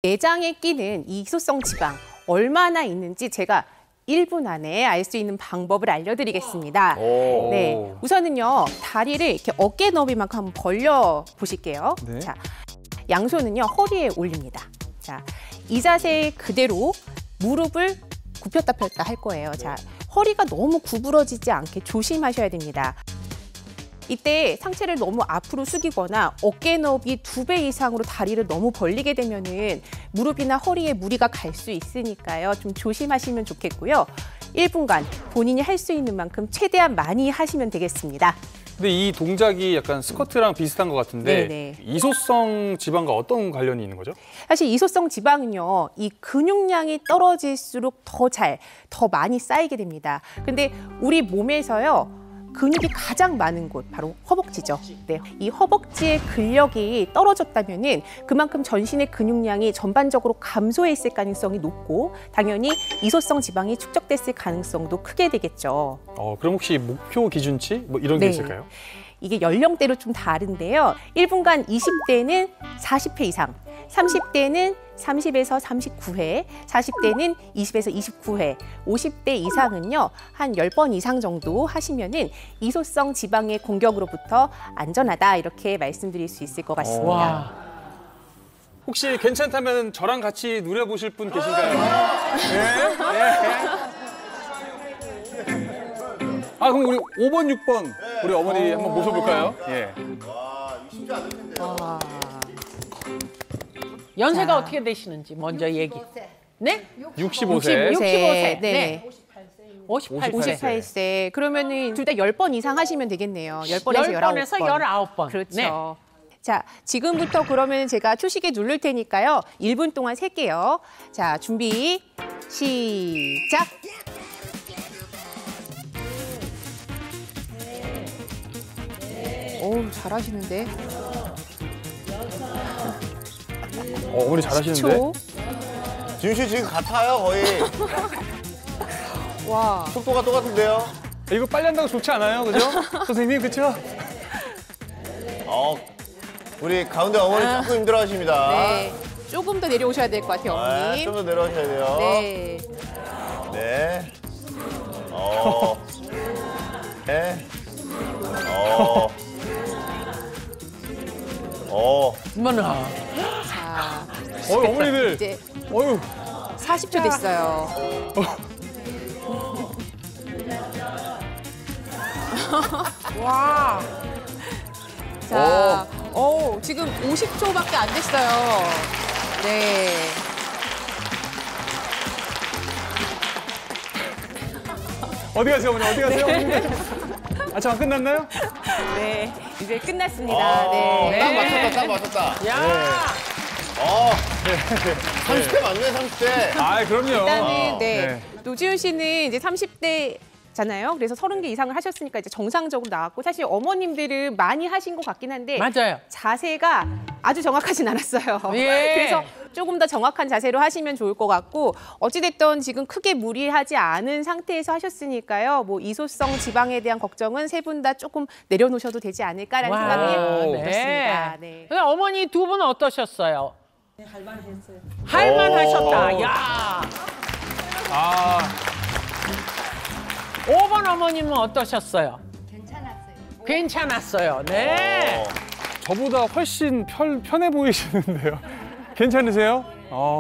내장에 끼는 이 이소성 지방 얼마나 있는지 제가 1분 안에 알 수 있는 방법을 알려드리겠습니다. 네, 우선은요 다리를 이렇게 어깨 너비만큼 한번 벌려 보실게요. 네. 자, 양손은요 허리에 올립니다. 자, 이 자세 그대로 무릎을 굽혔다 폈다 할 거예요. 자, 허리가 너무 구부러지지 않게 조심하셔야 됩니다. 이때 상체를 너무 앞으로 숙이거나 어깨 너비 2배 이상으로 다리를 너무 벌리게 되면은 무릎이나 허리에 무리가 갈 수 있으니까요. 좀 조심하시면 좋겠고요. 1분간 본인이 할 수 있는 만큼 최대한 많이 하시면 되겠습니다. 근데 이 동작이 약간 스쿼트랑 비슷한 것 같은데 네네. 이소성 지방과 어떤 관련이 있는 거죠? 사실 이소성 지방은요, 이 근육량이 떨어질수록 더 많이 쌓이게 됩니다. 근데 우리 몸에서요, 근육이 가장 많은 곳, 바로 허벅지죠. 네, 이 허벅지의 근력이 떨어졌다면은 그만큼 전신의 근육량이 전반적으로 감소했을 가능성이 높고 당연히 이소성 지방이 축적됐을 가능성도 크게 되겠죠. 그럼 혹시 목표 기준치 뭐 이런 게 네. 있을까요? 이게 연령대로 좀 다른데요. 1분간 20대는 40회 이상, 30대는 30에서 39회, 40대는 20에서 29회, 50대 이상은요, 한 10번 이상 정도 하시면은 이소성 지방의 공격으로부터 안전하다 이렇게 말씀드릴 수 있을 것 같습니다. 와. 혹시 괜찮다면 저랑 같이 누려보실 분 계신가요? 네? 아, 그럼 우리 5번, 6번 우리 어머니 한번 모셔볼까요? 예. 와, 이거 쉽지 않을 텐데. 연세가 자. 어떻게 되시는지 먼저 얘기. 네? 65세. 65세. 네. 네. 58세. 58세. 그러면은 둘 다 10번 이상 하시면 되겠네요. 10번에서 10번에서 19번. 19번. 그렇죠. 네. 자, 지금부터 그러면 제가 초식에 누를 테니까요. 1분 동안 셀게요. 자, 준비, 시작. 어우, 잘하시는데. 어머니 잘하시는데? 10초. 지훈 씨 지금 같아요, 거의. 와. 속도가 똑같은데요? 이거 빨리 한다고 좋지 않아요? 그죠? 선생님, 그쵸? 우리 가운데 어머니 자꾸 힘들어하십니다. 네. 조금 더 내려오셔야 될 것 같아요, 어머님. 좀 더 내려오셔야 돼요. 네. 네. 네. 어머나. 자, 어머니들. 이제 어휴. 40초 됐어요. 와. 자, 지금 50초밖에 안 됐어요. 네. 어디 가세요, 어머니? 어디 가세요? 어머니? 아, 잠깐 끝났나요? 네. 이제 끝났습니다. 네. 딱 맞췄다, 딱 맞췄다. 야. 30대 맞네, 30대. 아, 그럼요. 일단은 네. 네. 노지훈 씨는 이제 30대잖아요. 그래서 30개 이상을 하셨으니까 이제 정상적으로 나왔고 사실 어머님들은 많이 하신 것 같긴 한데 맞아요. 자세가 아주 정확하진 않았어요. 예. 그래서 조금 더 정확한 자세로 하시면 좋을 것 같고 어찌됐든 지금 크게 무리하지 않은 상태에서 하셨으니까요. 뭐 이소성 지방에 대한 걱정은 세 분 다 조금 내려놓으셔도 되지 않을까라는 와. 생각이 네. 들었습니다. 네. 근데 어머니 두 분은 어떠셨어요? 네, 할만했어요. 할만하셨다. 야. 아, 5번 어머님은 어떠셨어요? 괜찮았어요. 괜찮았어요. 네. 저보다 훨씬 편해 보이시는데요. 괜찮으세요?